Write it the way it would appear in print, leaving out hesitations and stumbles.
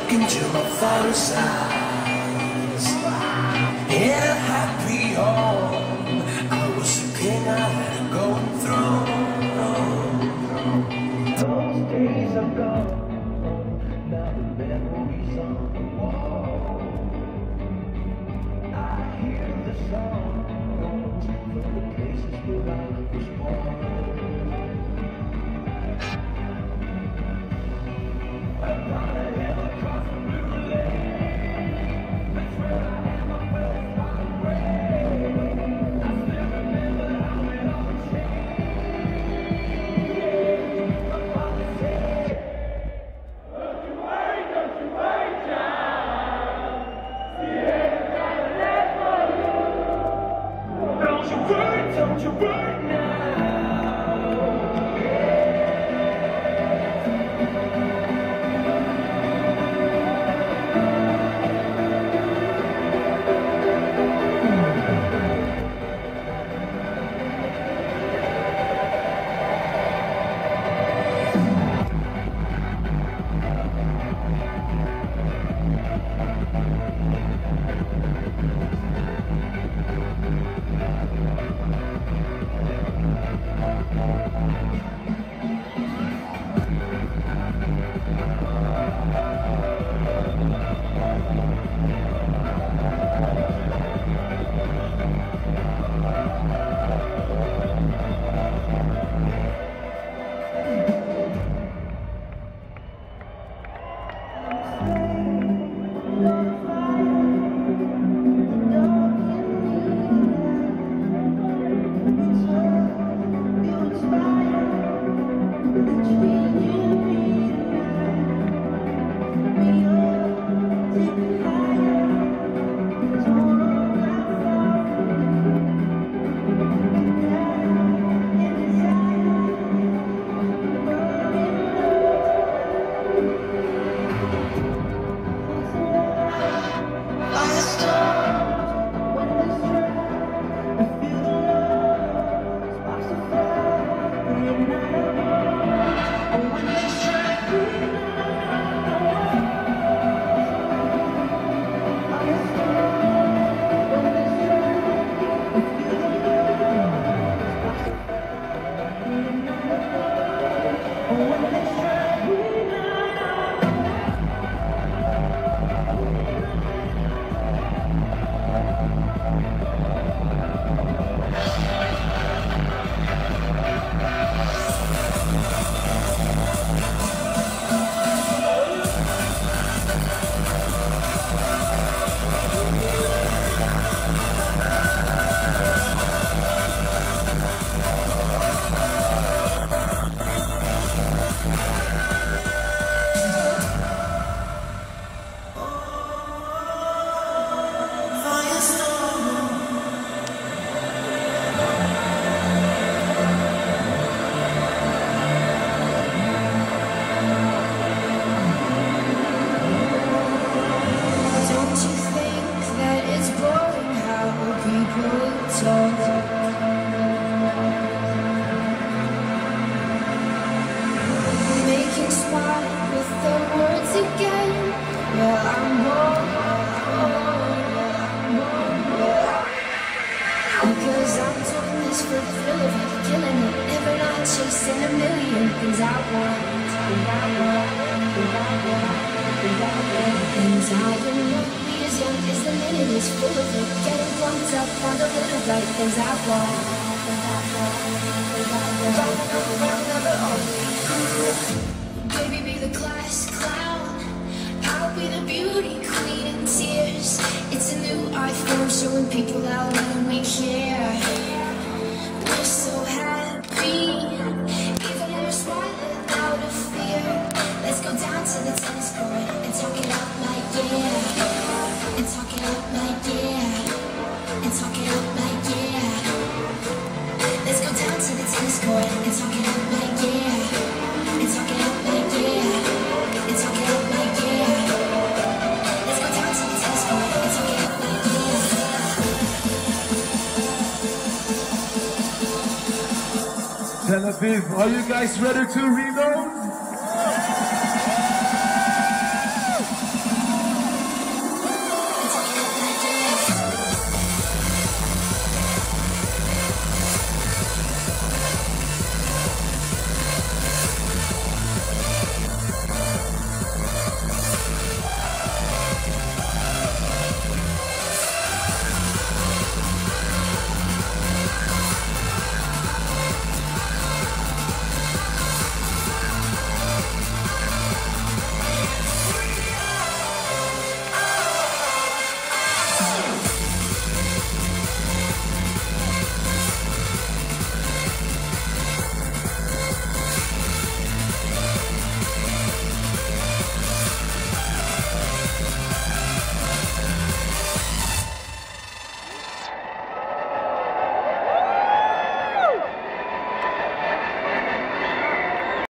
look into my father's eyes. In a happy home, I was a king, I had a golden throne. Those days are gone, now the memories on the wall. I hear the songs from the places where I was born. Don't you worry now. Making smart with the words again. Well, I'm because I'm doing this for the thrill of it, killing it every night, chasing a million things I want. Things I don't know, be as young as the minute is full of it, getting pumped up on the little bright things I want. Baby, be the class clown, I'll be the beauty queen in tears. It's a new art form showing people how little we care. We're so happy, even when we're smiling out of fear. Let's go down to the tennis court and talk it out like yeah, and talk it out like yeah, and talk it out like yeah. Let's go down to the tennis court and talk it out like yeah, and talk it out like yeah, and talk it out like yeah. Let's go down to the tennis court and talk it out like yeah. Tel Aviv, are you guys ready to reload?